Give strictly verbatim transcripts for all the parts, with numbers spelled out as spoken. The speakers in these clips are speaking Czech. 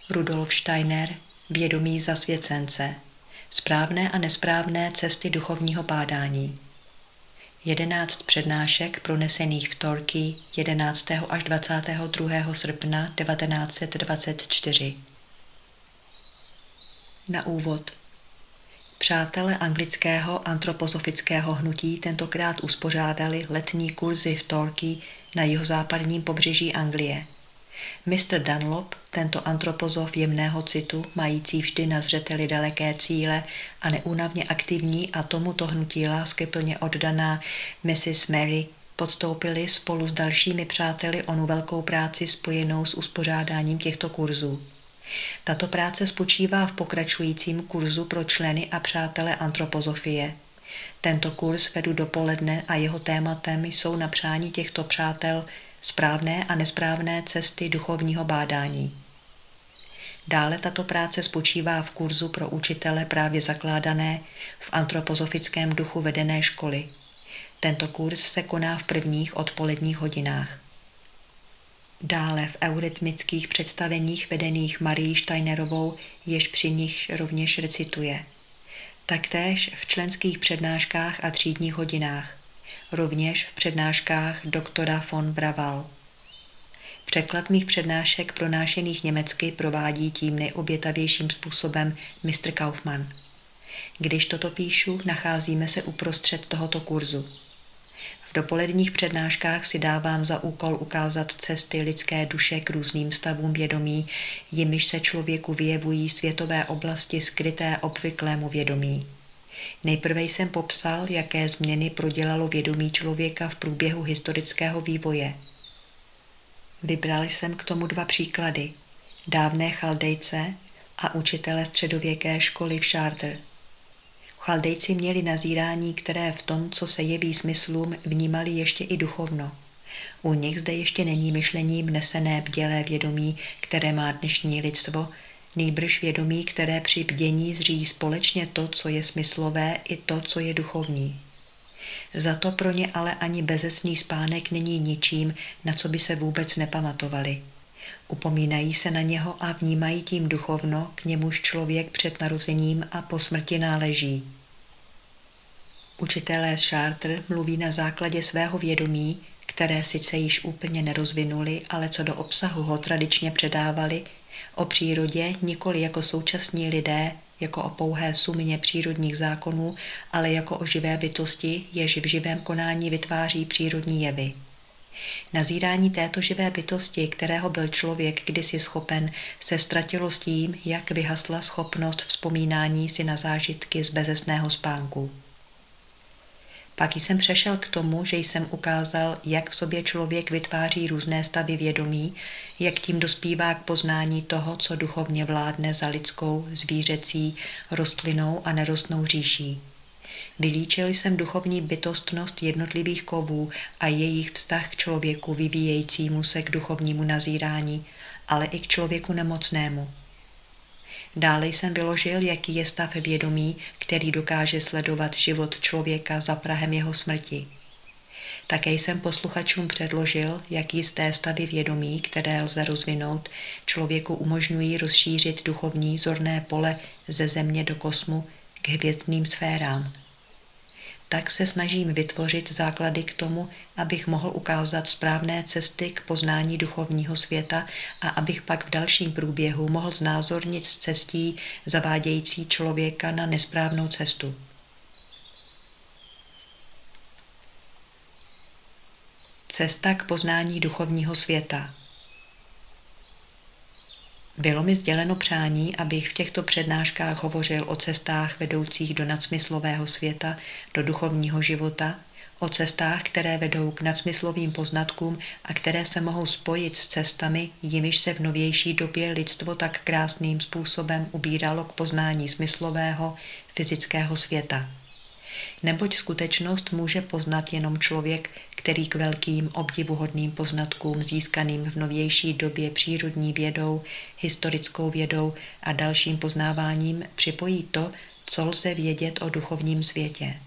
Rudolf Steiner, Vědomí zasvěcence. Správné a nesprávné cesty duchovního bádání. Jedenáct přednášek pronesených v Torquay jedenáctého až dvacátého druhého srpna devatenáct set dvacet čtyři. Na úvod. Přátelé anglického antropozofického hnutí tentokrát uspořádali letní kurzy v Torquay na jihozápadním pobřeží Anglie. mister Dunlop, tento antropozof jemného citu, mající vždy na zřeteli daleké cíle a neúnavně aktivní a tomuto hnutí láskyplně oddaná missus Mary, podstoupili spolu s dalšími přáteli onu velkou práci spojenou s uspořádáním těchto kurzů. Tato práce spočívá v pokračujícím kurzu pro členy a přátele antropozofie. Tento kurz vedu dopoledne a jeho tématem jsou na přání těchto přátel správné a nesprávné cesty duchovního bádání. Dále tato práce spočívá v kurzu pro učitele právě zakládané v antropozofickém duchu vedené školy. Tento kurz se koná v prvních odpoledních hodinách. Dále v eurytmických představeních vedených Marií Steinerovou, jež při nich rovněž recituje. Taktéž v členských přednáškách a třídních hodinách. Rovněž v přednáškách doktora von Braval. Překlad mých přednášek pronášených německy provádí tím nejobětavějším způsobem mistr Kaufmann. Když toto píšu, nacházíme se uprostřed tohoto kurzu. V dopoledních přednáškách si dávám za úkol ukázat cesty lidské duše k různým stavům vědomí, jimiž se člověku vyjevují světové oblasti skryté obvyklému vědomí. Nejprve jsem popsal, jaké změny prodělalo vědomí člověka v průběhu historického vývoje. Vybral jsem k tomu dva příklady, dávné Chaldejce a učitele středověké školy v Chartres. Chaldejci měli nazírání, které v tom, co se jeví smyslům, vnímali ještě i duchovno. U nich zde ještě není myšlením nesené bdělé vědomí, které má dnešní lidstvo, nýbrž vědomí, které při bdění zří společně to, co je smyslové, i to, co je duchovní. Za to pro ně ale ani bezesný spánek není ničím, na co by se vůbec nepamatovali. Upomínají se na něho a vnímají tím duchovno, k němuž člověk před narozením a po smrti náleží. Učitelé z Chartres mluví na základě svého vědomí, které sice již úplně nerozvinuli, ale co do obsahu ho tradičně předávali, o přírodě nikoli jako současní lidé, jako o pouhé sumě přírodních zákonů, ale jako o živé bytosti, jež v živém konání vytváří přírodní jevy. Nazírání této živé bytosti, kterého byl člověk kdysi schopen, se ztratilo s tím, jak vyhasla schopnost vzpomínání si na zážitky z bezesného spánku. Pak jsem přešel k tomu, že jsem ukázal, jak v sobě člověk vytváří různé stavy vědomí, jak tím dospívá k poznání toho, co duchovně vládne za lidskou, zvířecí, rostlinnou a nerostnou říší. Vylíčil jsem duchovní bytostnost jednotlivých kovů a jejich vztah k člověku vyvíjejícímu se k duchovnímu nazírání, ale i k člověku nemocnému. Dále jsem vyložil, jaký je stav vědomí, který dokáže sledovat život člověka za prahem jeho smrti. Také jsem posluchačům předložil, jak jisté stavy vědomí, které lze rozvinout, člověku umožňují rozšířit duchovní zorné pole ze země do kosmu k hvězdným sférám. Tak se snažím vytvořit základy k tomu, abych mohl ukázat správné cesty k poznání duchovního světa a abych pak v dalším průběhu mohl znázornit z cestí zavádějící člověka na nesprávnou cestu. Cesta k poznání duchovního světa. Bylo mi sděleno přání, abych v těchto přednáškách hovořil o cestách vedoucích do nadsmyslového světa, do duchovního života, o cestách, které vedou k nadsmyslovým poznatkům a které se mohou spojit s cestami, jimiž se v novější době lidstvo tak krásným způsobem ubíralo k poznání smyslového, fyzického světa. Neboť skutečnost může poznat jenom člověk, který k velkým obdivuhodným poznatkům získaným v novější době přírodní vědou, historickou vědou a dalším poznáváním připojí to, co lze vědět o duchovním světě.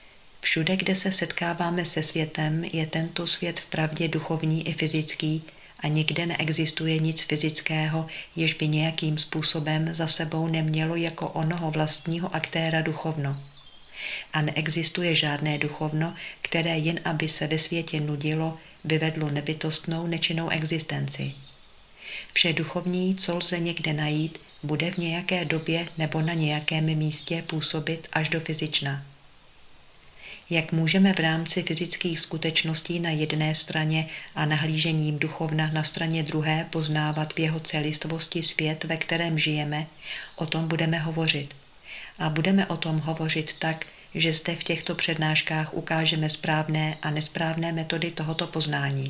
Všude, kde se setkáváme se světem, je tento svět vpravdě duchovní i fyzický a nikde neexistuje nic fyzického, jež by nějakým způsobem za sebou nemělo jako onoho vlastního aktéra duchovno. A neexistuje žádné duchovno, které jen aby se ve světě nudilo, vyvedlo nebytostnou nečinnou existenci. Vše duchovní, co lze někde najít, bude v nějaké době nebo na nějakém místě působit až do fyzična. Jak můžeme v rámci fyzických skutečností na jedné straně a nahlížením duchovna na straně druhé poznávat v jeho celistvosti svět, ve kterém žijeme, o tom budeme hovořit. A budeme o tom hovořit tak, že zde v těchto přednáškách ukážeme správné a nesprávné metody tohoto poznání.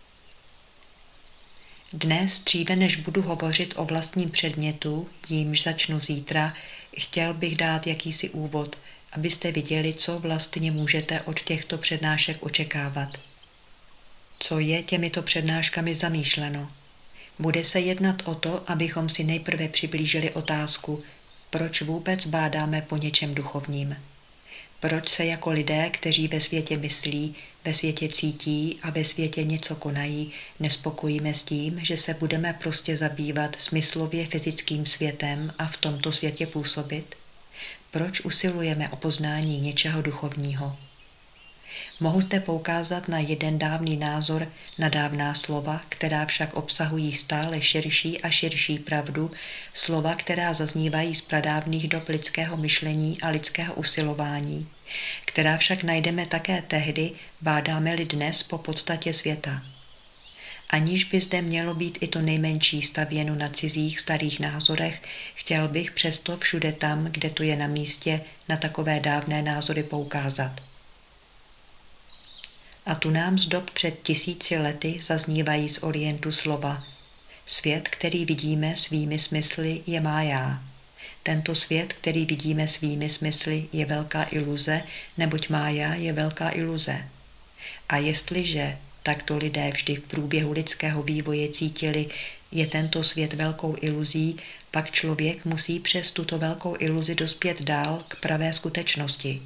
Dnes, dříve než budu hovořit o vlastním předmětu, jímž začnu zítra, chtěl bych dát jakýsi úvod, abyste viděli, co vlastně můžete od těchto přednášek očekávat. Co je těmito přednáškami zamýšleno? Bude se jednat o to, abychom si nejprve přiblížili otázku, proč vůbec bádáme po něčem duchovním. Proč se jako lidé, kteří ve světě myslí, ve světě cítí a ve světě něco konají, nespokojíme s tím, že se budeme prostě zabývat smyslově fyzickým světem a v tomto světě působit? Proč usilujeme o poznání něčeho duchovního? Mohu zde poukázat na jeden dávný názor, na dávná slova, která však obsahují stále širší a širší pravdu, slova, která zaznívají z pradávných dob lidského myšlení a lidského usilování, která však najdeme také tehdy, bádáme-li dnes po podstatě světa. Aniž by zde mělo být i to nejmenší stavěno na cizích starých názorech, chtěl bych přesto všude tam, kde to je na místě, na takové dávné názory poukázat. A tu nám z dob před tisíci lety zaznívají z orientu slova. Svět, který vidíme svými smysly, je mája. Tento svět, který vidíme svými smysly, je velká iluze, neboť mája je velká iluze. A jestliže takto lidé vždy v průběhu lidského vývoje cítili, je tento svět velkou iluzí, pak člověk musí přes tuto velkou iluzi dospět dál k pravé skutečnosti.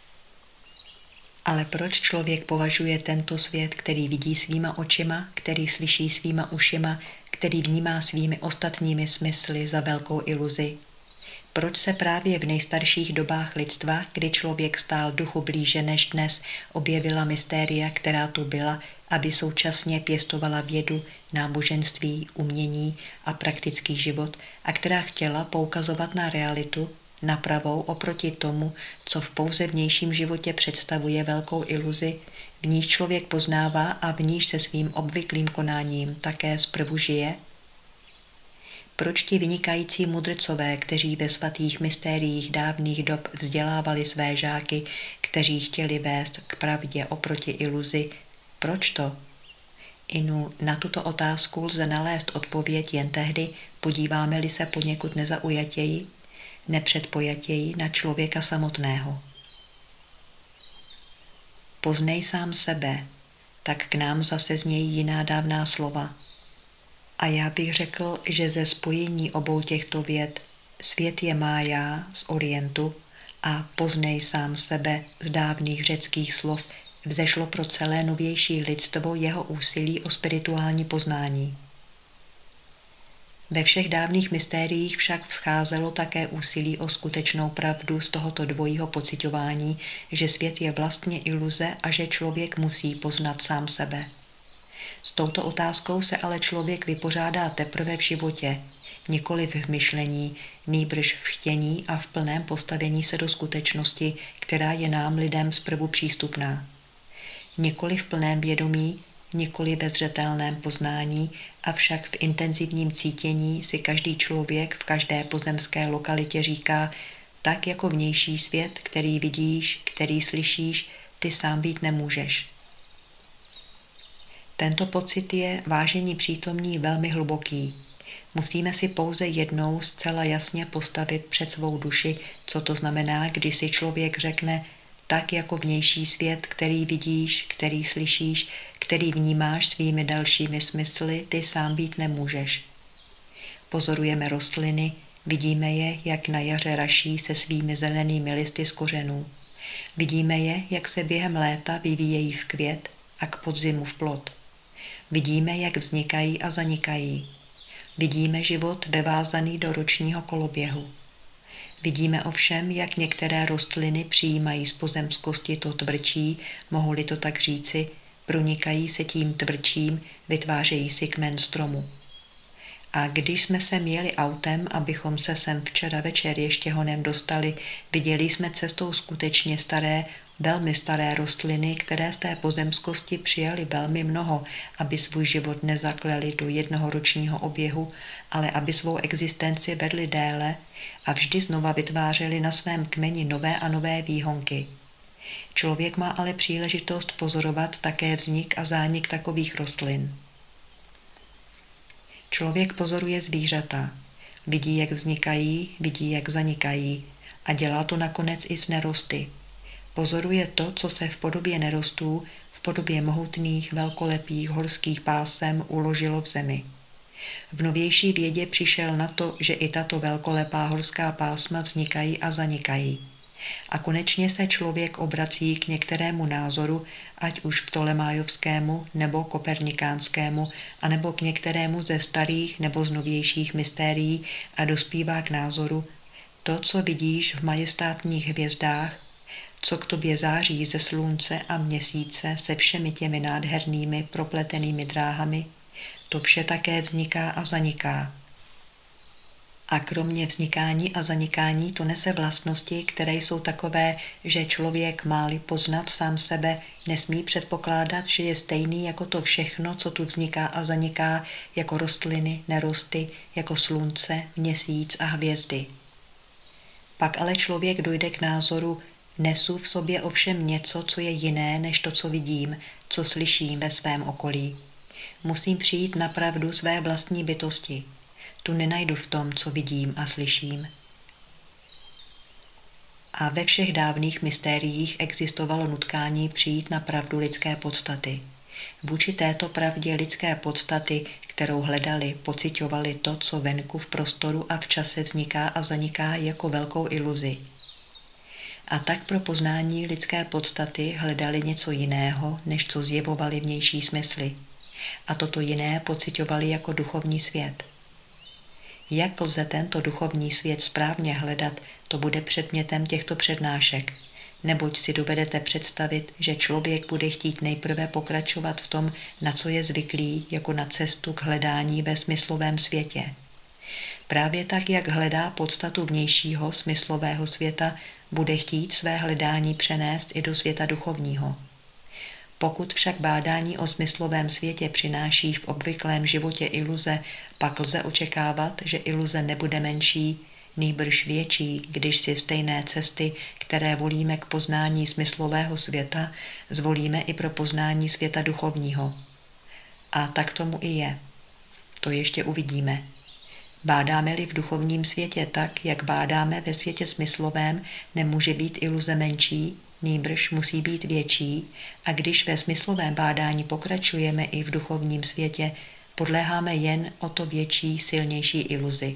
Ale proč člověk považuje tento svět, který vidí svýma očima, který slyší svýma ušima, který vnímá svými ostatními smysly za velkou iluzi? Proč se právě v nejstarších dobách lidstva, kdy člověk stál duchu blíže než dnes, objevila mystéria, která tu byla, aby současně pěstovala vědu, náboženství, umění a praktický život, a která chtěla poukazovat na realitu, na pravou oproti tomu, co v pouze vnějším životě představuje velkou iluzi, v níž člověk poznává a v níž se svým obvyklým konáním také zprvu žije? Proč ti vynikající mudrcové, kteří ve svatých mystériích dávných dob vzdělávali své žáky, kteří chtěli vést k pravdě oproti iluzi, proč to? Inu, na tuto otázku lze nalézt odpověď jen tehdy, podíváme-li se poněkud nezaujatěji, nepředpojatěji na člověka samotného. Poznej sám sebe, tak k nám zase znějí jiná dávná slova. A já bych řekl, že ze spojení obou těchto vět svět je mája z orientu a poznej sám sebe z dávných řeckých slov vzešlo pro celé novější lidstvo jeho úsilí o spirituální poznání. Ve všech dávných mystériích však vzcházelo také úsilí o skutečnou pravdu z tohoto dvojího pociťování, že svět je vlastně iluze a že člověk musí poznat sám sebe. S touto otázkou se ale člověk vypořádá teprve v životě, nikoliv v myšlení, nýbrž v chtění a v plném postavení se do skutečnosti, která je nám lidem zprvu přístupná. Nikoli v plném vědomí, nikoli ve zřetelném poznání, avšak v intenzivním cítění si každý člověk v každé pozemské lokalitě říká, tak jako vnější svět, který vidíš, který slyšíš, ty sám být nemůžeš. Tento pocit je, vážení přítomní, velmi hluboký. Musíme si pouze jednou zcela jasně postavit před svou duši, co to znamená, když si člověk řekne, tak jako vnější svět, který vidíš, který slyšíš, který vnímáš svými dalšími smysly, ty sám být nemůžeš. Pozorujeme rostliny, vidíme je, jak na jaře raší se svými zelenými listy z kořenů. Vidíme je, jak se během léta vyvíjejí v květ a k podzimu v plod. Vidíme, jak vznikají a zanikají. Vidíme život bevázaný do ročního koloběhu. Vidíme ovšem, jak některé rostliny přijímají z pozemskosti to tvrdčí, mohu-li to tak říci, pronikají se tím tvrdčím, vytvářejí si kmen stromu. A když jsme sem jeli autem, abychom se sem včera večer ještě honem dostali, viděli jsme cestou skutečně staré, velmi staré rostliny, které z té pozemskosti přijali velmi mnoho, aby svůj život nezakleli do jednoho ročního oběhu, ale aby svou existenci vedli déle a vždy znova vytvářeli na svém kmeni nové a nové výhonky. Člověk má ale příležitost pozorovat také vznik a zánik takových rostlin. Člověk pozoruje zvířata, vidí, jak vznikají, vidí, jak zanikají a dělá to nakonec i s nerosty. Pozoruje to, co se v podobě nerostů, v podobě mohutných, velkolepých horských pásem uložilo v zemi. V novější vědě přišel na to, že i tato velkolepá horská pásma vznikají a zanikají. A konečně se člověk obrací k některému názoru, ať už ptolemájovskému nebo kopernikánskému, anebo k některému ze starých nebo z novějších mystérií a dospívá k názoru, to, co vidíš v majestátních hvězdách, co k tobě září ze slunce a měsíce se všemi těmi nádhernými propletenými dráhami, to vše také vzniká a zaniká. A kromě vznikání a zanikání to nese vlastnosti, které jsou takové, že člověk má-li poznat sám sebe, nesmí předpokládat, že je stejný jako to všechno, co tu vzniká a zaniká, jako rostliny, nerosty, jako slunce, měsíc a hvězdy. Pak ale člověk dojde k názoru, nesu v sobě ovšem něco, co je jiné, než to, co vidím, co slyším ve svém okolí. Musím přijít na pravdu své vlastní bytosti. Tu nenajdu v tom, co vidím a slyším. A ve všech dávných mystériích existovalo nutkání přijít na pravdu lidské podstaty. Vůči této pravdě lidské podstaty, kterou hledali, pociťovali to, co venku v prostoru a v čase vzniká a zaniká jako velkou iluzi. A tak pro poznání lidské podstaty hledali něco jiného, než co zjevovali vnější smysly. A toto jiné pociťovali jako duchovní svět. Jak lze tento duchovní svět správně hledat, to bude předmětem těchto přednášek, neboť si dovedete představit, že člověk bude chtít nejprve pokračovat v tom, na co je zvyklý, jako na cestu k hledání ve smyslovém světě. Právě tak, jak hledá podstatu vnějšího smyslového světa, bude chtít své hledání přenést i do světa duchovního. Pokud však bádání o smyslovém světě přináší v obvyklém životě iluze, pak lze očekávat, že iluze nebude menší, nýbrž větší, když si stejné cesty, které volíme k poznání smyslového světa, zvolíme i pro poznání světa duchovního. A tak tomu i je. To ještě uvidíme. Bádáme-li v duchovním světě tak, jak bádáme ve světě smyslovém, nemůže být iluze menší, nýbrž musí být větší, a když ve smyslovém bádání pokračujeme i v duchovním světě, podléháme jen o to větší, silnější iluzi.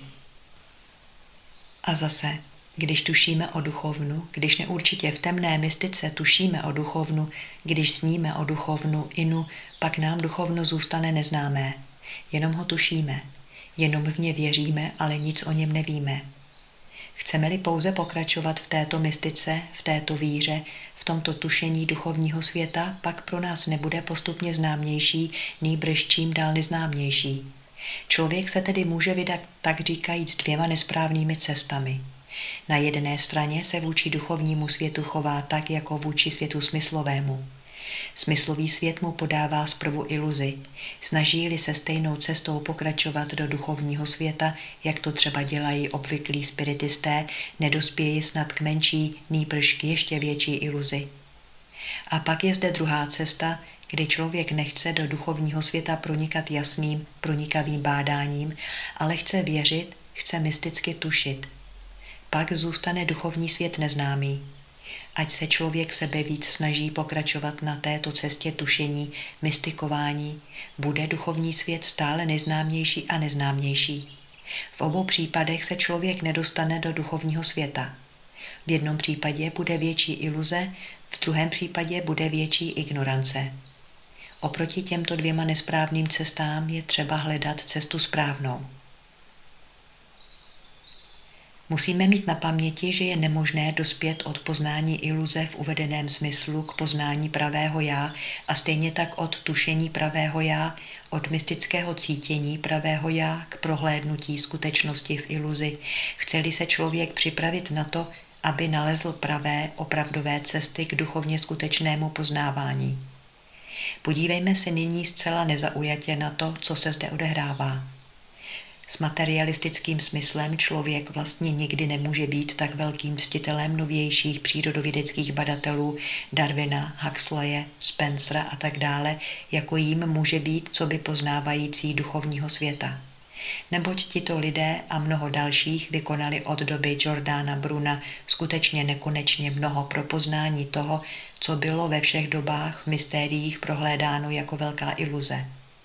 A zase, když tušíme o duchovnu, když neurčitě v temné mystice tušíme o duchovnu, když sníme o duchovnu inu, pak nám duchovno zůstane neznámé. Jenom ho tušíme, jenom v ně věříme, ale nic o něm nevíme. Chceme-li pouze pokračovat v této mystice, v této víře, v tomto tušení duchovního světa, pak pro nás nebude postupně známější, nýbrž čím dál neznámější. Člověk se tedy může vydat tak říkajíc dvěma nesprávnými cestami. Na jedné straně se vůči duchovnímu světu chová tak, jako vůči světu smyslovému. Smyslový svět mu podává zprvu iluzi. Snaží-li se stejnou cestou pokračovat do duchovního světa, jak to třeba dělají obvyklí spiritisté, nedospějí snad k menší, nýbrž k ještě větší iluzi. A pak je zde druhá cesta, kdy člověk nechce do duchovního světa pronikat jasným, pronikavým bádáním, ale chce věřit, chce mysticky tušit. Pak zůstane duchovní svět neznámý. Ať se člověk sebe víc snaží pokračovat na této cestě tušení, mystikování, bude duchovní svět stále neznámější a neznámější. V obou případech se člověk nedostane do duchovního světa. V jednom případě bude větší iluze, v druhém případě bude větší ignorance. Oproti těmto dvěma nesprávným cestám je třeba hledat cestu správnou. Musíme mít na paměti, že je nemožné dospět od poznání iluze v uvedeném smyslu k poznání pravého já a stejně tak od tušení pravého já, od mystického cítění pravého já k prohlédnutí skutečnosti v iluzi. Chce-li se člověk připravit na to, aby nalezl pravé, opravdové cesty k duchovně skutečnému poznávání. Podívejme se nyní zcela nezaujatě na to, co se zde odehrává. S materialistickým smyslem člověk vlastně nikdy nemůže být tak velkým ctitelem novějších přírodovědeckých badatelů Darwina, Huxleye, Spencera a tak dále, jako jím může být coby poznávající duchovního světa. Neboť tito lidé a mnoho dalších vykonali od doby Jordana Bruna skutečně nekonečně mnoho pro poznání toho, co bylo ve všech dobách v mystériích prohlédáno jako velká iluze.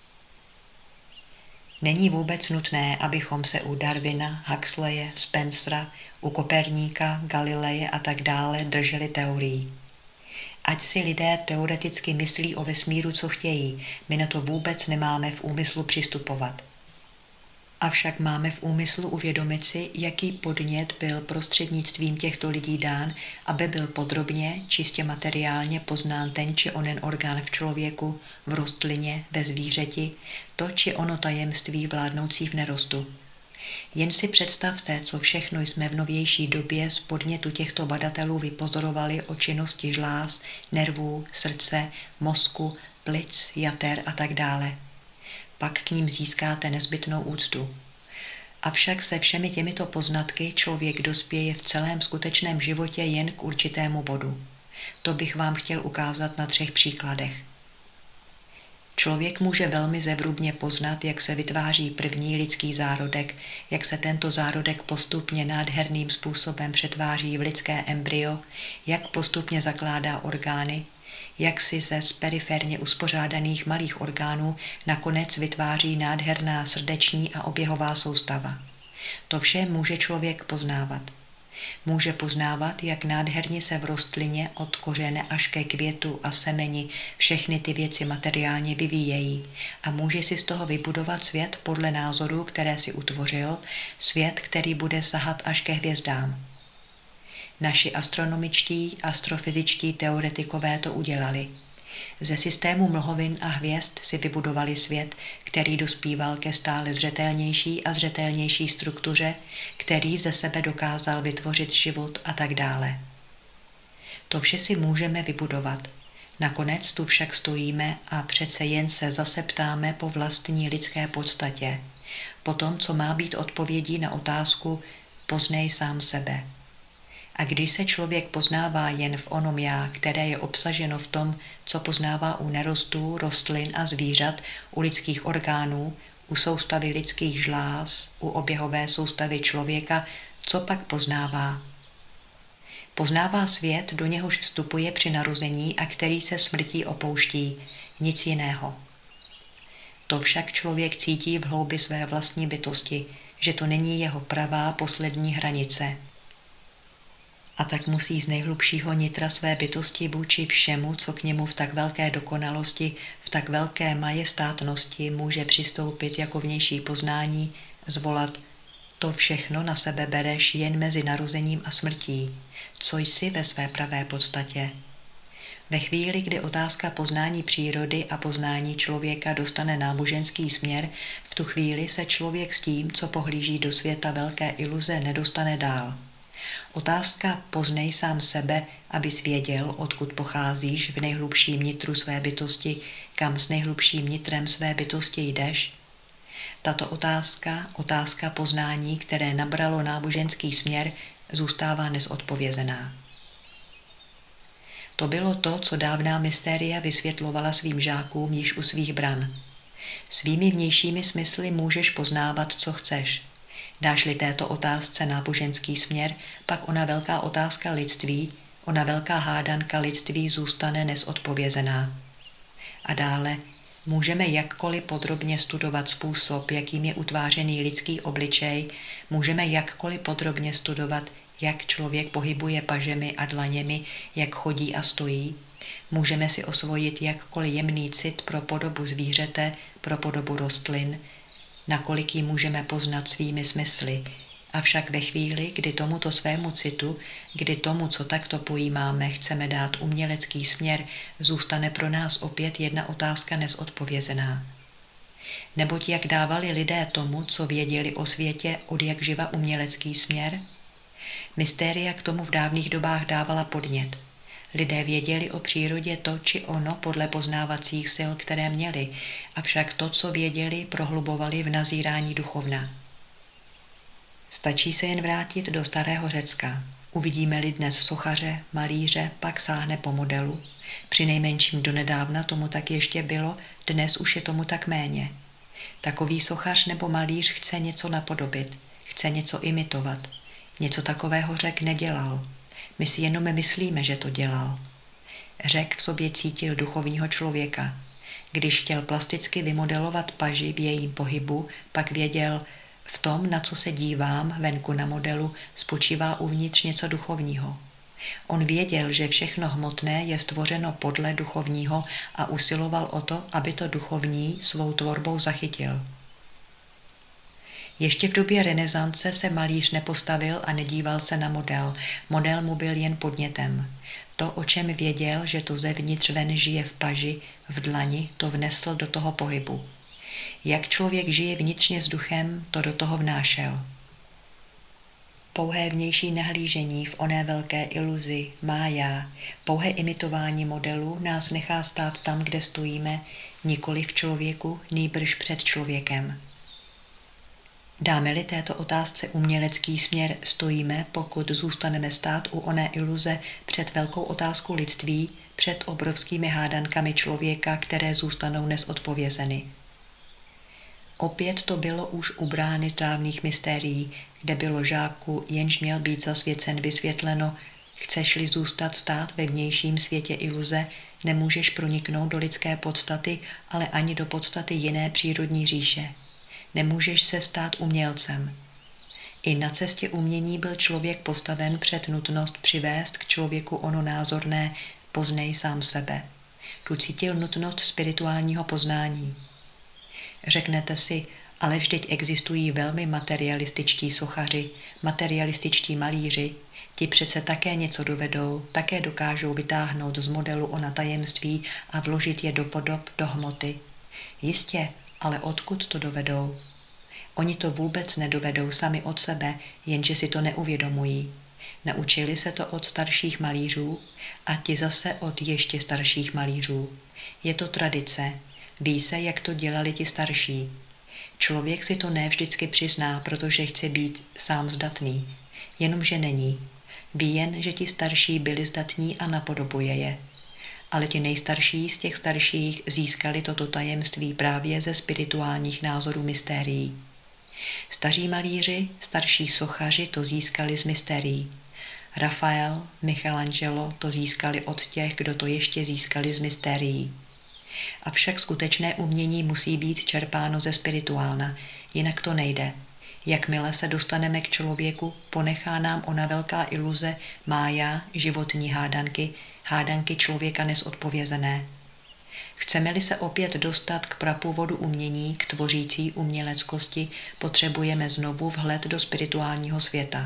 Není vůbec nutné, abychom se u Darwina, Huxleye, Spencera, u Koperníka, Galileje a tak dále drželi teorií. Ať si lidé teoreticky myslí o vesmíru, co chtějí, my na to vůbec nemáme v úmyslu přistupovat. Avšak máme v úmyslu uvědomit si, jaký podnět byl prostřednictvím těchto lidí dán, aby byl podrobně, čistě materiálně poznán ten či onen orgán v člověku, v rostlině, ve zvířeti, to či ono tajemství vládnoucí v nerostu. Jen si představte, co všechno jsme v novější době z podnětu těchto badatelů vypozorovali o činnosti žláz, nervů, srdce, mozku, plic, jater a tak dále. Pak k ním získáte nezbytnou úctu. Avšak se všemi těmito poznatky člověk dospěje v celém skutečném životě jen k určitému bodu. To bych vám chtěl ukázat na třech příkladech. Člověk může velmi zevrubně poznat, jak se vytváří první lidský zárodek, jak se tento zárodek postupně nádherným způsobem přetváří v lidské embryo, jak postupně zakládá orgány, jak si ze z periferně uspořádaných malých orgánů nakonec vytváří nádherná srdeční a oběhová soustava. To vše může člověk poznávat. Může poznávat, jak nádherně se v rostlině od kořene až ke květu a semeni všechny ty věci materiálně vyvíjejí a může si z toho vybudovat svět podle názorů, které si utvořil, svět, který bude sahat až ke hvězdám. Naši astronomičtí, astrofyzičtí teoretikové to udělali. Ze systému mlhovin a hvězd si vybudovali svět, který dospíval ke stále zřetelnější a zřetelnější struktuře, který ze sebe dokázal vytvořit život a tak dále. To vše si můžeme vybudovat. Nakonec tu však stojíme a přece jen se zase ptáme po vlastní lidské podstatě, po tom, co má být odpovědí na otázku poznej sám sebe. A když se člověk poznává jen v onom já, které je obsaženo v tom, co poznává u nerostů, rostlin a zvířat, u lidských orgánů, u soustavy lidských žláz, u oběhové soustavy člověka, co pak poznává? Poznává svět, do něhož vstupuje při narození a který se smrtí opouští, nic jiného. To však člověk cítí v hloubi své vlastní bytosti, že to není jeho pravá poslední hranice. A tak musí z nejhlubšího nitra své bytosti vůči všemu, co k němu v tak velké dokonalosti, v tak velké majestátnosti může přistoupit jako vnější poznání, zvolat: to všechno na sebe bereš jen mezi narozením a smrtí, co jsi ve své pravé podstatě. Ve chvíli, kdy otázka poznání přírody a poznání člověka dostane náboženský směr, v tu chvíli se člověk s tím, co pohlíží do světa velké iluze, nedostane dál. Otázka poznej sám sebe, abys věděl, odkud pocházíš v nejhlubším nitru své bytosti, kam s nejhlubším nitrem své bytosti jdeš. Tato otázka, otázka poznání, které nabralo náboženský směr, zůstává nezodpovězená. To bylo to, co dávná mystéria vysvětlovala svým žákům již u svých bran. Svými vnějšími smysly můžeš poznávat, co chceš. Dáš-li této otázce náboženský směr, pak ona velká otázka lidství, ona velká hádanka lidství zůstane nezodpovězená. A dále můžeme jakkoliv podrobně studovat způsob, jakým je utvářený lidský obličej, můžeme jakkoliv podrobně studovat, jak člověk pohybuje pažemi a dlaněmi, jak chodí a stojí, Můžeme si osvojit jakkoliv jemný cit pro podobu zvířete, pro podobu rostlin, nakolik ji můžeme poznat svými smysly, avšak ve chvíli, kdy tomuto svému citu, kdy tomu, co takto pojímáme, chceme dát umělecký směr, zůstane pro nás opět jedna otázka nezodpovězená. Neboť jak dávali lidé tomu, co věděli o světě, od jak živa umělecký směr? Mystéria k tomu v dávných dobách dávala podnět. Lidé věděli o přírodě to či ono podle poznávacích sil, které měli, avšak to, co věděli, prohlubovali v nazírání duchovna. Stačí se jen vrátit do starého Řecka. Uvidíme-li dnes sochaře, malíře, pak sáhne po modelu. Přinejmenším donedávna tomu tak ještě bylo, dnes už je tomu tak méně. Takový sochař nebo malíř chce něco napodobit, chce něco imitovat. Něco takového Řek nedělal. My si jenom myslíme, že to dělal. Řek v sobě cítil duchovního člověka. Když chtěl plasticky vymodelovat paži v jejím pohybu, pak věděl, v tom, na co se dívám, venku na modelu, spočívá uvnitř něco duchovního. On věděl, že všechno hmotné je stvořeno podle duchovního a usiloval o to, aby to duchovní svou tvorbou zachytil. Ještě v době renesance se malíř nepostavil a nedíval se na model. Model mu byl jen podnětem. To, o čem věděl, že to zevnitř ven žije v paži, v dlani, to vnesl do toho pohybu. Jak člověk žije vnitřně s duchem, to do toho vnášel. Pouhé vnější nahlížení v oné velké iluzi, mája, pouhé imitování modelu nás nechá stát tam, kde stojíme, nikoli v člověku, nýbrž před člověkem. Dáme-li této otázce umělecký směr, stojíme, pokud zůstaneme stát u oné iluze před velkou otázkou lidství, před obrovskými hádankami člověka, které zůstanou nezodpovězeny. Opět to bylo už u brány dávných mystérií, kde bylo žáku, jenž měl být zasvěcen, vysvětleno, chceš-li zůstat stát ve vnějším světě iluze, nemůžeš proniknout do lidské podstaty, ale ani do podstaty jiné přírodní říše. Nemůžeš se stát umělcem. I na cestě umění byl člověk postaven před nutnost přivést k člověku ono názorné, poznej sám sebe. Tu cítil nutnost spirituálního poznání. Řeknete si, ale vždyť existují velmi materialističtí sochaři, materialističtí malíři, ti přece také něco dovedou, také dokážou vytáhnout z modelu ona tajemství a vložit je do podob, do hmoty. Jistě, ale odkud to dovedou? Oni to vůbec nedovedou sami od sebe, jenže si to neuvědomují. Naučili se to od starších malířů a ti zase od ještě starších malířů. Je to tradice. Ví se, jak to dělali ti starší. Člověk si to ne vždycky přizná, protože chce být sám zdatný. Jenomže není. Ví jen, že ti starší byli zdatní a napodobuje je. Ale ti nejstarší z těch starších získali toto tajemství právě ze spirituálních názorů mystérií. Staří malíři, starší sochaři to získali z mystérií. Rafael, Michelangelo to získali od těch, kdo to ještě získali z mystérií. Avšak skutečné umění musí být čerpáno ze spirituálna, jinak to nejde. Jakmile se dostaneme k člověku, ponechá nám ona velká iluze, mája, životní hádanky, hádanky člověka nezodpovězené. Chceme-li se opět dostat k prapůvodu umění, k tvořící uměleckosti, potřebujeme znovu vhled do spirituálního světa.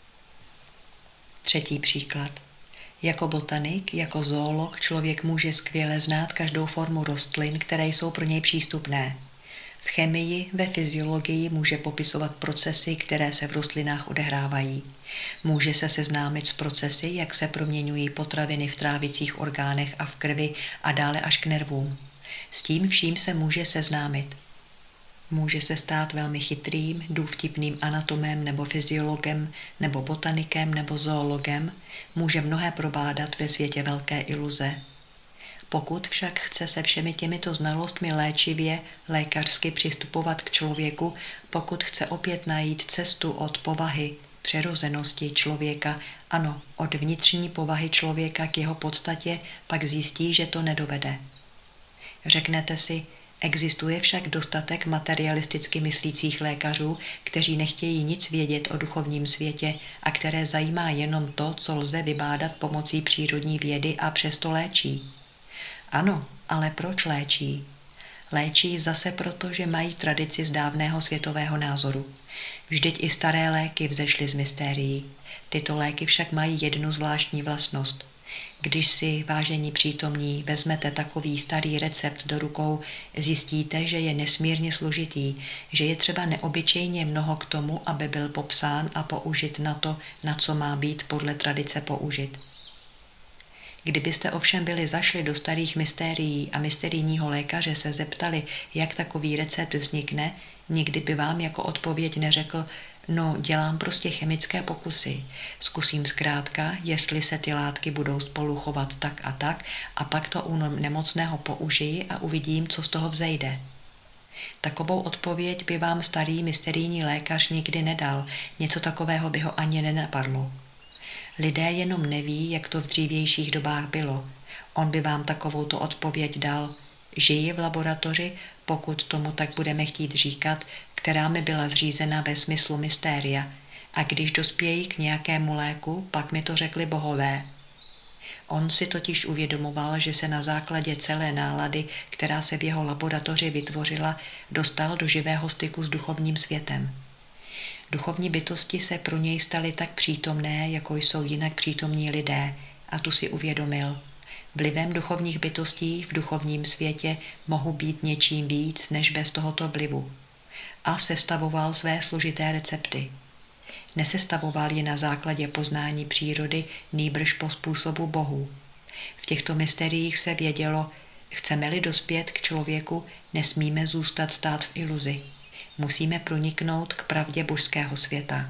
Třetí příklad. Jako botanik, jako zoolog člověk může skvěle znát každou formu rostlin, které jsou pro něj přístupné. V chemii, ve fyziologii může popisovat procesy, které se v rostlinách odehrávají. Může se seznámit s procesy, jak se proměňují potraviny v trávicích orgánech a v krvi a dále až k nervům. S tím vším se může seznámit. Může se stát velmi chytrým, důvtipným anatomem nebo fyziologem, nebo botanikem nebo zoologem, může mnohé probádat ve světě velké iluze. Pokud však chce se všemi těmito znalostmi léčivě, lékařsky přistupovat k člověku, pokud chce opět najít cestu od povahy, přirozenosti člověka, ano, od vnitřní povahy člověka k jeho podstatě, pak zjistí, že to nedovede. Řeknete si, Existuje však dostatek materialisticky myslících lékařů, kteří nechtějí nic vědět o duchovním světě a které zajímá jenom to, co lze vybádat pomocí přírodní vědy a přesto léčí. Ano, ale proč léčí? Léčí zase proto, že mají tradici z dávného světového názoru. Vždyť i staré léky vzešly z mystérií. Tyto léky však mají jednu zvláštní vlastnost. Když si, vážení přítomní, vezmete takový starý recept do rukou, zjistíte, že je nesmírně složitý, že je třeba neobyčejně mnoho k tomu, aby byl popsán a použit na to, na co má být podle tradice použit. Kdybyste ovšem byli zašli do starých mystérií a mysterijního lékaře se zeptali, jak takový recept vznikne, nikdy by vám jako odpověď neřekl: no, dělám prostě chemické pokusy. Zkusím zkrátka, jestli se ty látky budou spolu chovat tak a tak, a pak to u nemocného použiji a uvidím, co z toho vzejde. Takovou odpověď by vám starý mysterijní lékař nikdy nedal, něco takového by ho ani nenapadlo. Lidé jenom neví, jak to v dřívějších dobách bylo. On by vám takovouto odpověď dal: žiji v laboratoři, pokud tomu tak budeme chtít říkat, která mi byla zřízena ve smyslu mystéria, a když dospějí k nějakému léku, pak mi to řekli bohové. On si totiž uvědomoval, že se na základě celé nálady, která se v jeho laboratoři vytvořila, dostal do živého styku s duchovním světem. Duchovní bytosti se pro něj staly tak přítomné, jako jsou jinak přítomní lidé, a tu si uvědomil: vlivem duchovních bytostí v duchovním světě mohu být něčím víc než bez tohoto vlivu. A sestavoval své složité recepty. Nesestavoval je na základě poznání přírody, nýbrž po způsobu bohů. V těchto mysteriích se vědělo: chceme-li dospět k člověku, nesmíme zůstat stát v iluzi. Musíme proniknout k pravdě božského světa.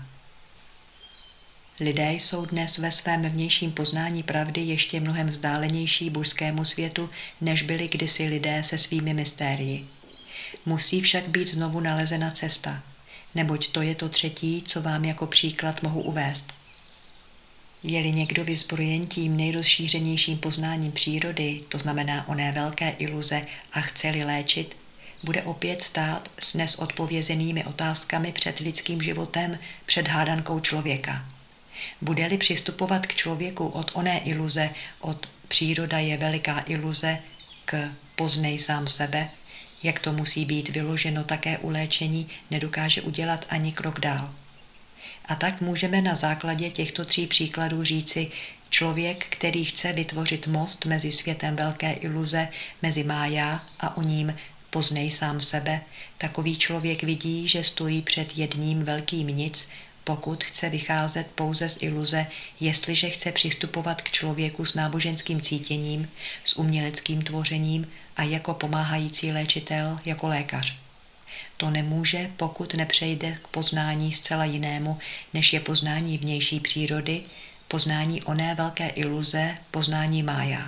Lidé jsou dnes ve svém vnějším poznání pravdy ještě mnohem vzdálenější božskému světu, než byli kdysi lidé se svými mystérii. Musí však být znovu nalezena cesta, neboť to je to třetí, co vám jako příklad mohu uvést. Je-li někdo vyzbrojen tím nejrozšířenějším poznáním přírody, to znamená oné velké iluze, a chce-li léčit, bude opět stát s nesodpovězenými otázkami před lidským životem, před hádankou člověka. Bude-li přistupovat k člověku od oné iluze, od příroda je veliká iluze, k poznej sám sebe, jak to musí být vyloženo také u léčení, nedokáže udělat ani krok dál. A tak můžeme na základě těchto tří příkladů říci: člověk, který chce vytvořit most mezi světem velké iluze, mezi mája a o ním poznej sám sebe, takový člověk vidí, že stojí před jedním velkým nic, pokud chce vycházet pouze z iluze, jestliže chce přistupovat k člověku s náboženským cítěním, s uměleckým tvořením a jako pomáhající léčitel, jako lékař. To nemůže, pokud nepřejde k poznání zcela jinému, než je poznání vnější přírody, poznání oné velké iluze, poznání mája.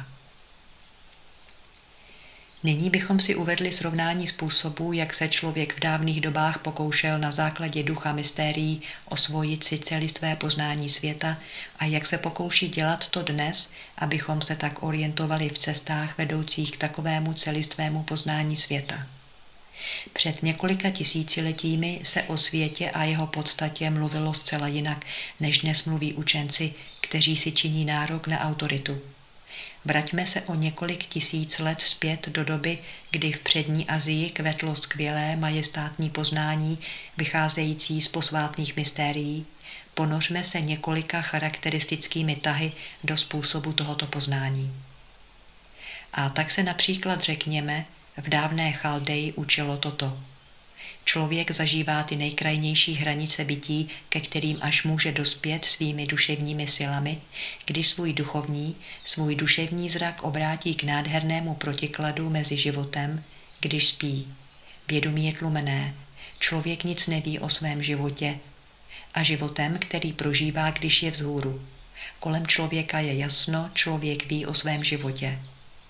Nyní bychom si uvedli srovnání způsobů, jak se člověk v dávných dobách pokoušel na základě ducha mystérií osvojit si celistvé poznání světa a jak se pokouší dělat to dnes, abychom se tak orientovali v cestách vedoucích k takovému celistvému poznání světa. Před několika tisíciletími se o světě a jeho podstatě mluvilo zcela jinak, než dnes mluví učenci, kteří si činí nárok na autoritu. Vraťme se o několik tisíc let zpět do doby, kdy v přední Asii kvetlo skvělé majestátní poznání, vycházející z posvátných mystérií. Ponořme se několika charakteristickými tahy do způsobu tohoto poznání. A tak se například řekněme, v dávné Chaldeji učilo toto. Člověk zažívá ty nejkrajnější hranice bytí, ke kterým až může dospět svými duševními silami, když svůj duchovní, svůj duševní zrak obrátí k nádhernému protikladu mezi životem, když spí. Vědomí je tlumené, člověk nic neví o svém životě, a životem, který prožívá, když je vzhůru. Kolem člověka je jasno, člověk ví o svém životě.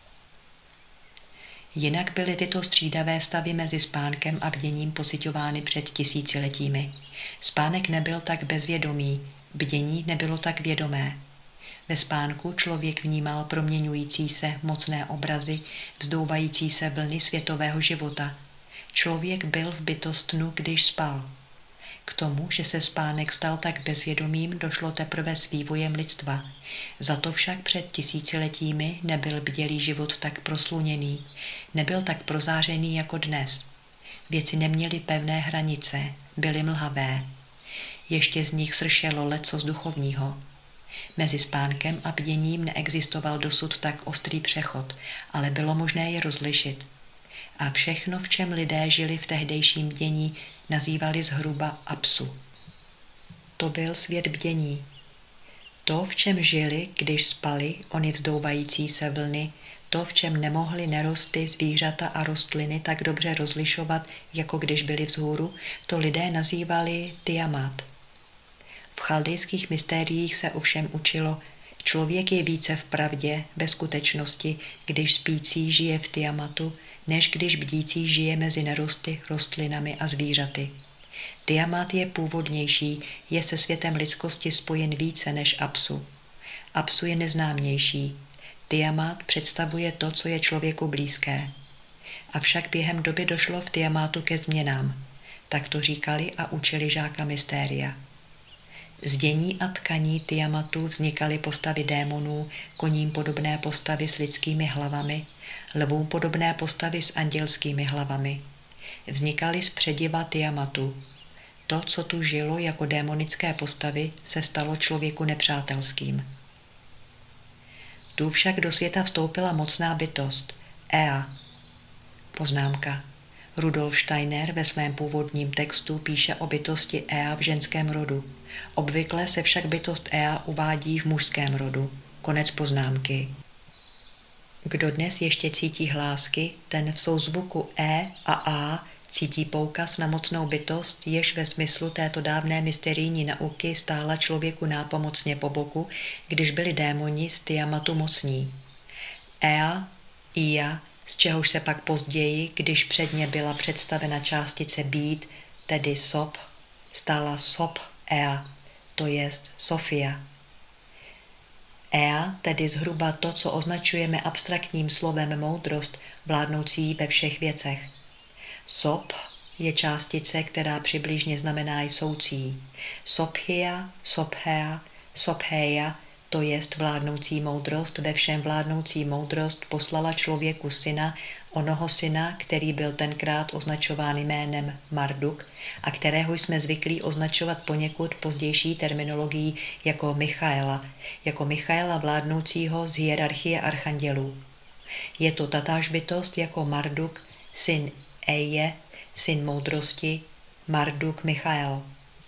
Jinak byly tyto střídavé stavy mezi spánkem a bděním pociťovány před tisíciletími. Spánek nebyl tak bezvědomý, bdění nebylo tak vědomé. Ve spánku člověk vnímal proměňující se mocné obrazy, vzdouvající se vlny světového života. Člověk byl v bytostnu, když spal. K tomu, že se spánek stal tak bezvědomým, došlo teprve s vývojem lidstva. Za to však před tisíciletími nebyl bdělý život tak prosluněný, nebyl tak prozářený jako dnes. Věci neměly pevné hranice, byly mlhavé. Ještě z nich sršelo lecos duchovního. Mezi spánkem a bděním neexistoval dosud tak ostrý přechod, ale bylo možné je rozlišit. A všechno, v čem lidé žili v tehdejším bdění, nazývali zhruba apsu. To byl svět bdění. To, v čem žili, když spali, ony vzdouvající se vlny, to, v čem nemohli nerosty, zvířata a rostliny tak dobře rozlišovat, jako když byli vzhůru, to lidé nazývali Tiamat. V chaldejských mystériích se ovšem učilo, člověk je více v pravdě, ve skutečnosti, když spící žije v Tiamatu, než když bdící žije mezi nerosty, rostlinami a zvířaty. Tiamat je původnější, je se světem lidskosti spojen více než Apsu. Apsu je neznámější. Tiamat představuje to, co je člověku blízké. Avšak během doby došlo v Tiamatu ke změnám. Tak to říkali a učili žáka mystéria. Z dění a tkaní Tiamatu vznikaly postavy démonů, koním podobné postavy s lidskými hlavami, lvům podobné postavy s andělskými hlavami. Vznikaly z přediva Tiamatu. To, co tu žilo jako démonické postavy, se stalo člověku nepřátelským. Tu však do světa vstoupila mocná bytost, Ea. Poznámka. Rudolf Steiner ve svém původním textu píše o bytosti Ea v ženském rodu. Obvykle se však bytost Ea uvádí v mužském rodu. Konec poznámky. Kdo dnes ještě cítí hlásky, ten v souzvuku E a A cítí poukaz na mocnou bytost, jež ve smyslu této dávné mysterijní nauky stála člověku nápomocně po boku, když byli démoni z Tiamatu mocní. Ea, Ia, z čehož se pak později, když předně byla představena částice být, tedy Sop, stala Sop Ea, to jest Sofia. Ea, tedy zhruba to, co označujeme abstraktním slovem moudrost, vládnoucí ve všech věcech. Sop je částice, která přibližně znamená jsoucí. Sophia, Sophea, Sopheia, to jest vládnoucí moudrost, ve všem vládnoucí moudrost poslala člověku syna, onoho syna, který byl tenkrát označován jménem Marduk a kterého jsme zvyklí označovat poněkud pozdější terminologií jako Michaela, jako Michaela vládnoucího z hierarchie archandělů. Je to tatáž bytost jako Marduk, syn Eje, syn moudrosti, Marduk Michael.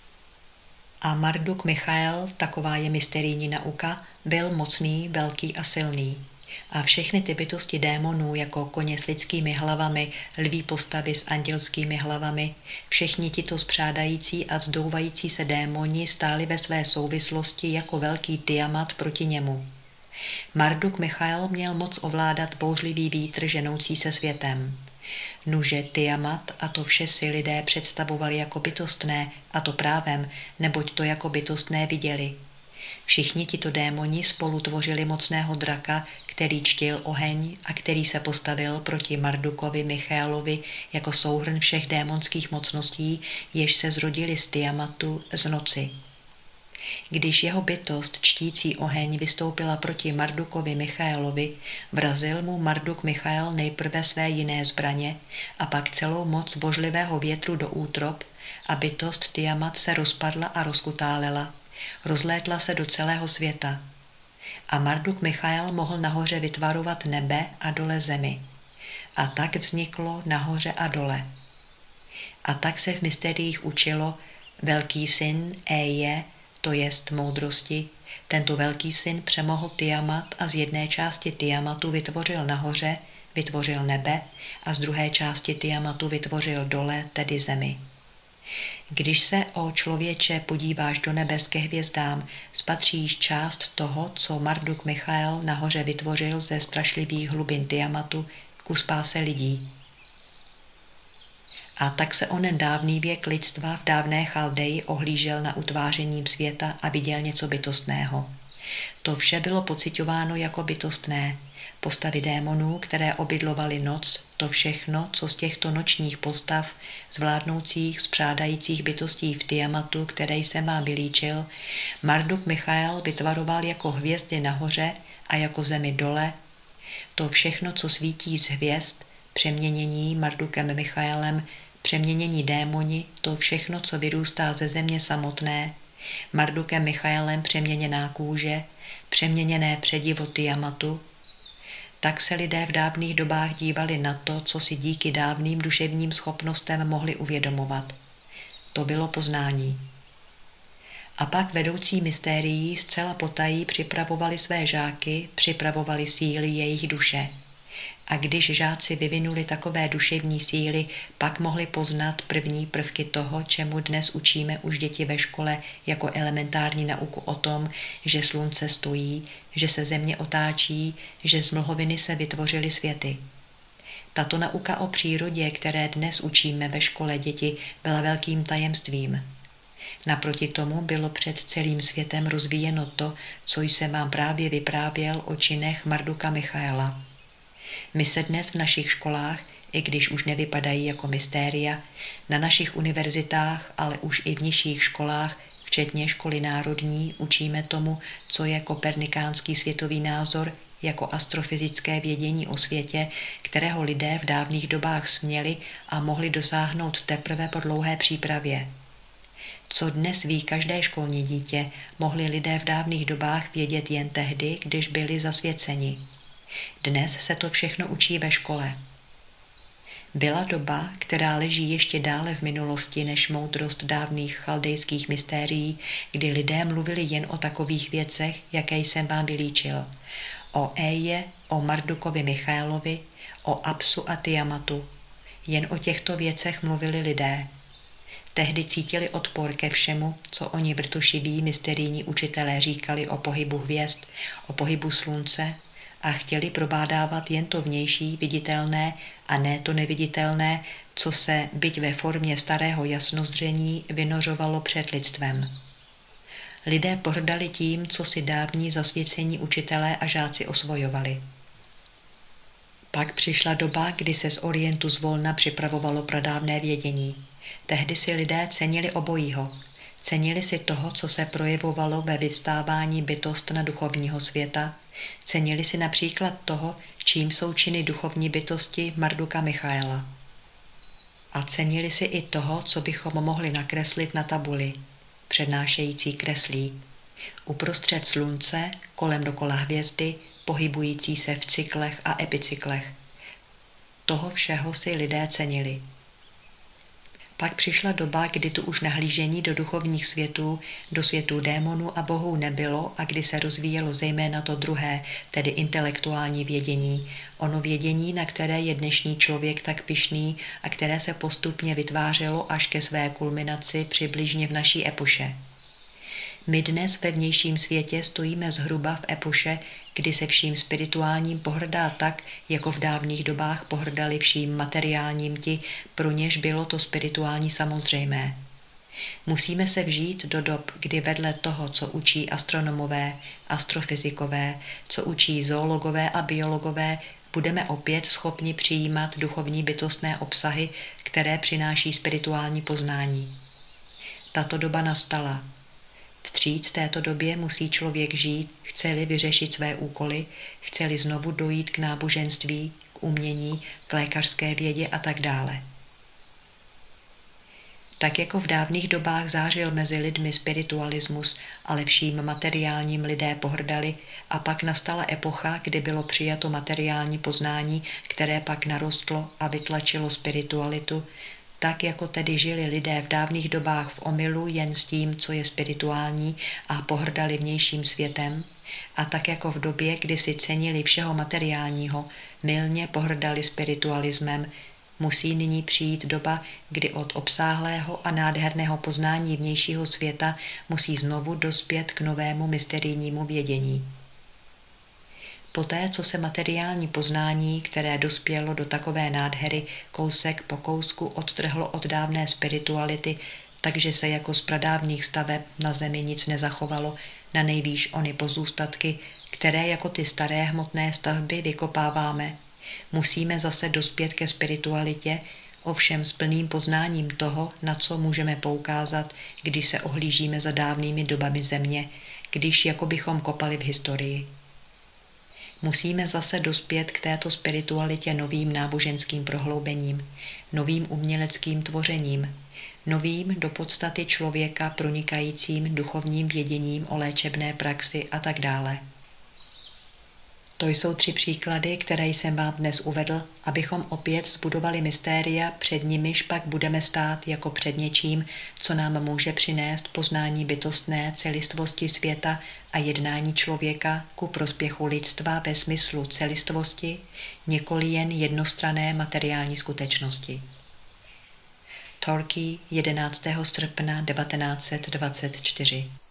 A Marduk Michael, taková je mysterijní nauka, byl mocný, velký a silný. A všechny ty bytosti démonů, jako koně s lidskými hlavami, lví postavy s andělskými hlavami, všichni tito spřádající a vzdouvající se démoni stáli ve své souvislosti jako velký Tiamat proti němu. Marduk Michael měl moc ovládat bouřlivý vítr ženoucí se světem. Nuže Tiamat a to vše si lidé představovali jako bytostné, a to právem, neboť to jako bytostné viděli. Všichni tito démoni spolu tvořili mocného draka, který čtil oheň a který se postavil proti Mardukovi Michaelovi jako souhrn všech démonských mocností, jež se zrodili z Tiamatu z noci. Když jeho bytost čtící oheň vystoupila proti Mardukovi Michaelovi, vrazil mu Marduk Michael nejprve své jiné zbraně a pak celou moc božlivého větru do útrop a bytost Tiamat se rozpadla a rozkutálela, rozlétla se do celého světa. A Marduk Michael mohl nahoře vytvarovat nebe a dole zemi. A tak vzniklo nahoře a dole. A tak se v mysteriích učilo velký syn Eje, to jest moudrosti, tento velký syn přemohl Tiamat a z jedné části Tiamatu vytvořil nahoře, vytvořil nebe a z druhé části Tiamatu vytvořil dole, tedy zemi. Když se, o člověče, podíváš do nebes ke hvězdám, spatříš část toho, co Marduk Michael nahoře vytvořil ze strašlivých hlubin Tiamatu ku spáse lidí. A tak se onen dávný věk lidstva v dávné Chaldeji ohlížel na utvářením světa a viděl něco bytostného. To vše bylo pociťováno jako bytostné. Postavy démonů, které obydlovaly noc, to všechno, co z těchto nočních postav, zvládnoucích, spřádajících bytostí v Tiamatu, které jsem vám vylíčil, Marduk Michael vytvaroval jako hvězdy nahoře a jako zemi dole, to všechno, co svítí z hvězd, přeměnění Mardukem Michaelem, přeměnění démoni, to všechno, co vyrůstá ze země samotné, Mardukem Michaelem přeměněná kůže, přeměněné předivo Tiamatu, tak se lidé v dávných dobách dívali na to, co si díky dávným duševním schopnostem mohli uvědomovat. To bylo poznání. A pak vedoucí mystérií zcela potají připravovali své žáky, připravovali síly jejich duše. A když žáci vyvinuli takové duševní síly, pak mohli poznat první prvky toho, čemu dnes učíme už děti ve škole jako elementární nauku o tom, že slunce stojí, že se země otáčí, že z mlhoviny se vytvořily světy. Tato nauka o přírodě, které dnes učíme ve škole děti, byla velkým tajemstvím. Naproti tomu bylo před celým světem rozvíjeno to, co jsem vám právě vyprávěl o činech Marduka Michaela. My se dnes v našich školách, i když už nevypadají jako mystéria, na našich univerzitách, ale už i v nižších školách, včetně školy národní, učíme tomu, co je kopernikánský světový názor, jako astrofyzické vědění o světě, kterého lidé v dávných dobách směli a mohli dosáhnout teprve po dlouhé přípravě. Co dnes ví každé školní dítě, mohli lidé v dávných dobách vědět jen tehdy, když byli zasvěceni. Dnes se to všechno učí ve škole. Byla doba, která leží ještě dále v minulosti než moudrost dávných chaldejských mystérií, kdy lidé mluvili jen o takových věcech, jaké jsem vám vylíčil. O Eje, o Mardukovi Michaelovi, o Apsu a Tiamatu. Jen o těchto věcech mluvili lidé. Tehdy cítili odpor ke všemu, co oni vrtošiví mysterijní učitelé říkali o pohybu hvězd, o pohybu slunce, a chtěli probádávat jen to vnější, viditelné a ne to neviditelné, co se, byť ve formě starého jasnozření, vynořovalo před lidstvem. Lidé pohrdali tím, co si dávní zasvěcení učitelé a žáci osvojovali. Pak přišla doba, kdy se z Orientu zvolna připravovalo pradávné vědění. Tehdy si lidé cenili obojího. Cenili si toho, co se projevovalo ve vyvstávání bytostna duchovního světa, cenili si například toho, čím jsou činy duchovní bytosti Marduka Michaela. A cenili si i toho, co bychom mohli nakreslit na tabuli, přednášející kreslí. Uprostřed slunce, kolem dokola hvězdy, pohybující se v cyklech a epicyklech. Toho všeho si lidé cenili. Pak přišla doba, kdy tu už nahlížení do duchovních světů, do světů démonů a bohů nebylo a kdy se rozvíjelo zejména to druhé, tedy intelektuální vědění, ono vědění, na které je dnešní člověk tak pyšný a které se postupně vytvářelo až ke své kulminaci přibližně v naší epoše. My dnes ve vnějším světě stojíme zhruba v epoše, kdy se vším spirituálním pohrdá tak, jako v dávných dobách pohrdali vším materiálním ti, pro něž bylo to spirituální samozřejmé. Musíme se vžít do dob, kdy vedle toho, co učí astronomové, astrofyzikové, co učí zoologové a biologové, budeme opět schopni přijímat duchovní bytostné obsahy, které přináší spirituální poznání. Tato doba nastala. Vstříc této době musí člověk žít, chce-li vyřešit své úkoly, chce-li znovu dojít k náboženství, k umění, k lékařské vědě a tak dále. Tak jako v dávných dobách zářil mezi lidmi spiritualismus, ale vším materiálním lidé pohrdali, a pak nastala epocha, kdy bylo přijato materiální poznání, které pak narostlo a vytlačilo spiritualitu, tak jako tedy žili lidé v dávných dobách v omylu jen s tím, co je spirituální, a pohrdali vnějším světem, a tak jako v době, kdy si cenili všeho materiálního, mylně pohrdali spiritualismem, musí nyní přijít doba, kdy od obsáhlého a nádherného poznání vnějšího světa musí znovu dospět k novému mysterijnímu vědění. Poté, co se materiální poznání, které dospělo do takové nádhery, kousek po kousku odtrhlo od dávné spirituality, takže se jako z pradávných staveb na zemi nic nezachovalo, na nejvýš ony pozůstatky, které jako ty staré hmotné stavby vykopáváme. Musíme zase dospět ke spiritualitě, ovšem s plným poznáním toho, na co můžeme poukázat, když se ohlížíme za dávnými dobami země, když jako bychom kopali v historii. Musíme zase dospět k této spiritualitě novým náboženským prohloubením, novým uměleckým tvořením, novým do podstaty člověka pronikajícím duchovním věděním o léčebné praxi a tak dále. To jsou tři příklady, které jsem vám dnes uvedl, abychom opět zbudovali mystéria, před nimiž pak budeme stát jako před něčím, co nám může přinést poznání bytostné celistvosti světa a jednání člověka ku prospěchu lidstva ve smyslu celistvosti, nikoli jen jednostranné materiální skutečnosti. Torquay, jedenáctého srpna devatenáct set dvacet čtyři.